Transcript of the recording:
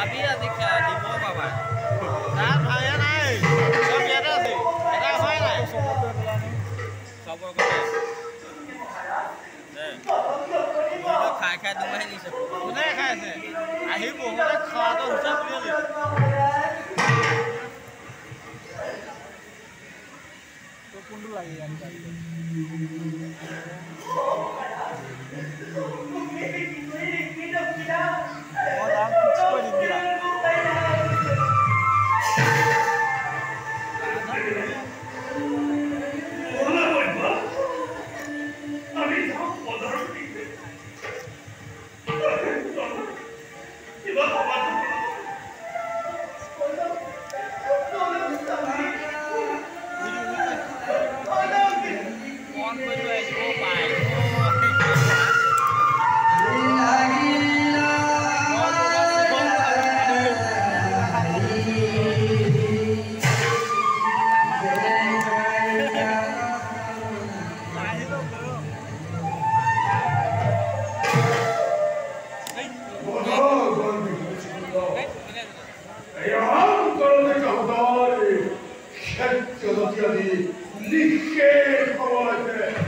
Abi আজি দিব বাবা তার ভাই নাই সব ইয়াতে আছে এটা হয় নাই খবর করে খাই খাই দুমাই দিছে কোনে খাইছে আহিব হলে খাওয়াটো হিচাপ বুলিলি তো কোনটো লাগি আনি Ligeiro,